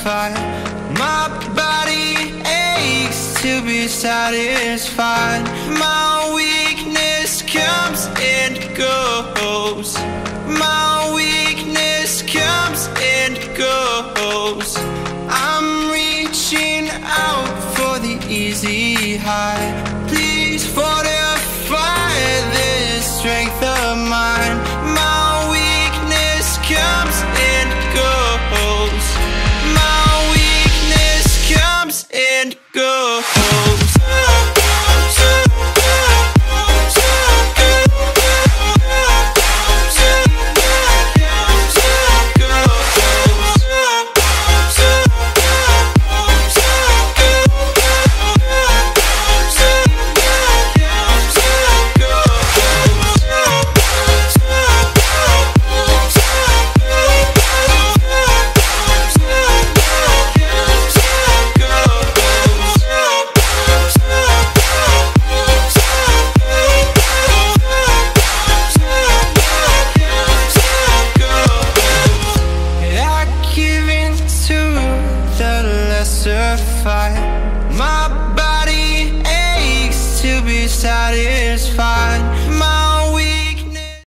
satisfied. My body aches to be satisfied. My weakness comes and goes. My weakness comes and goes. I'm reaching out for the easy high. Please fortify this strength of mine. My weakness comes and goes. My weakness comes and goes. My body aches to be satisfied.